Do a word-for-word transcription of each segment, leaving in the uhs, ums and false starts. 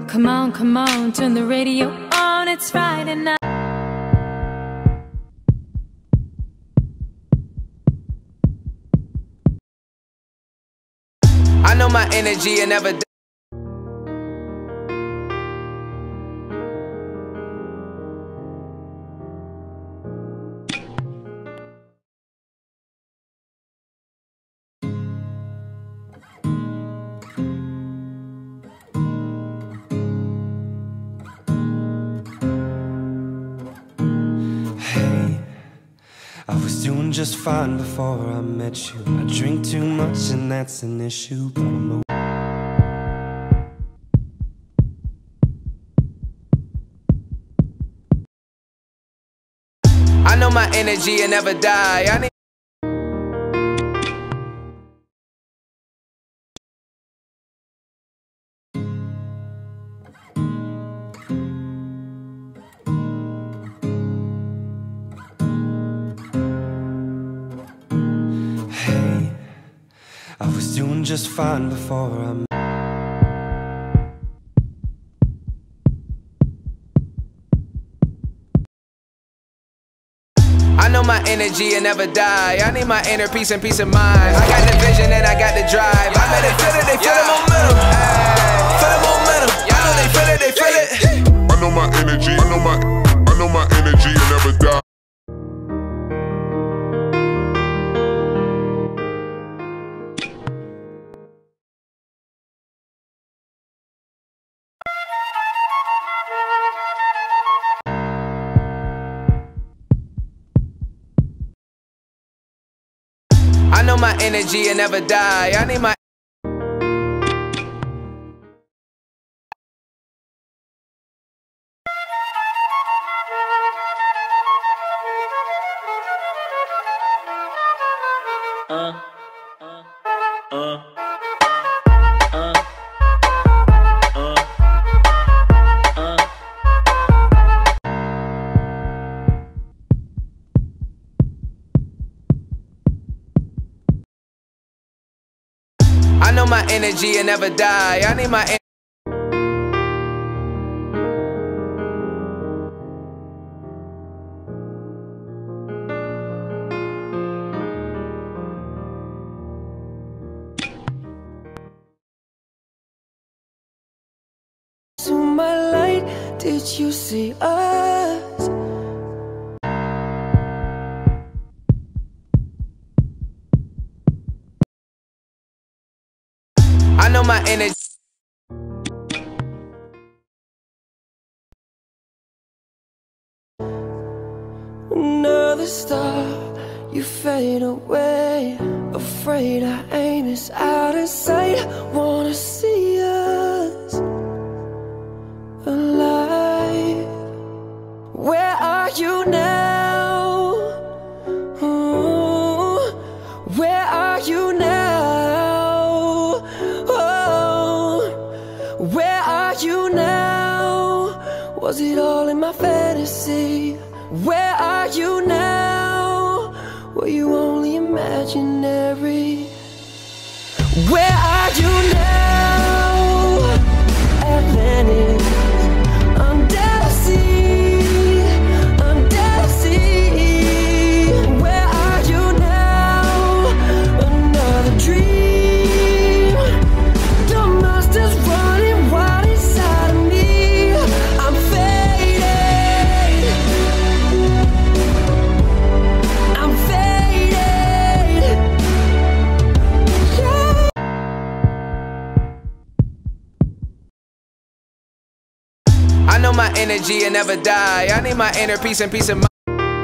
Come on, come on, turn the radio on, it's Friday night. I know my energy and never die. I was doing just fine before I met you. I drink too much and that's an issue, but I'm a I know my energy and never die. I need I was doing just fine before I met I know my energy and never die. I need my inner peace and peace of mind. I got the vision and I got the drive. I made it feel it, they feel the momentum. Feel the momentum. I know they feel it, they feel it. I know my energy, I know my, I know my energy and never die. I know my energy and never die. I need my Uh, uh, uh, uh, uh, uh. I know my energy and never die. I need my en to my light, did you see us? I know my energy. Another star, you fade away. Afraid our aim is out of sight. Wanna see us alive. Where are you now? Ooh, where are you now? Oh, where are you now? Was it all in my fantasy? Where are you now? Were you only imaginary? Where are you now? Atlantis, under the sea, under the sea. Where are you now? Another dream. The monster's running wild inside of me. I'm faded. I'm faded. Yeah. I know my energy and never die. I need my inner peace and peace of mind.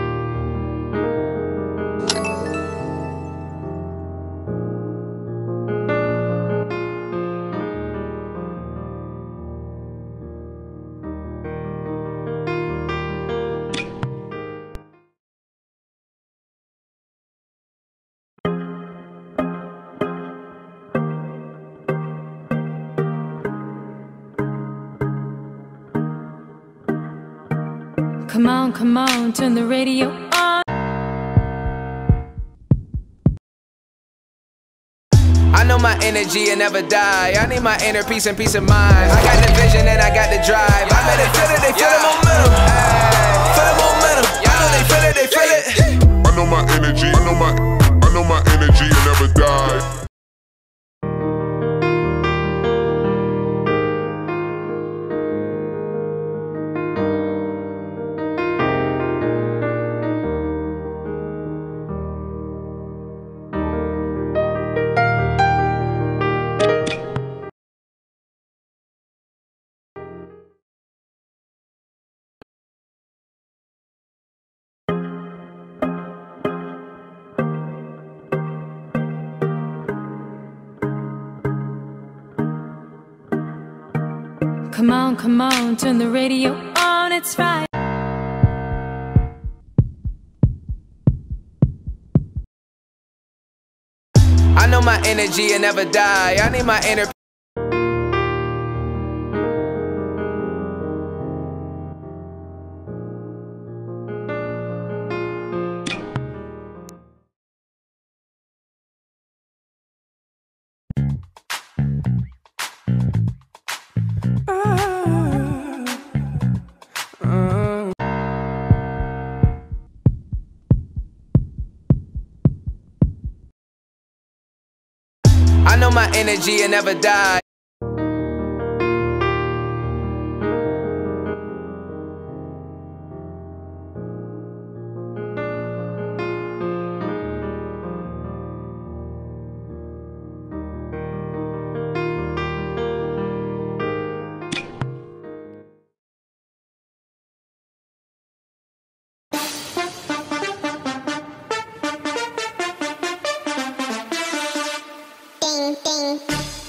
Come on, come on, turn the radio on. I know know my energy will never die. I need my inner peace and peace of mind. I got the vision and I got the drive. I made it feel it, they feel the momentum. Feel the momentum. I know they feel it, they feel it. I know my energy, I know my, I know my energy will never die. Come on, come on, turn the radio on, it's Friday. I know my energy will never die. I need my inner. I know my energy will never die. Ding, ding.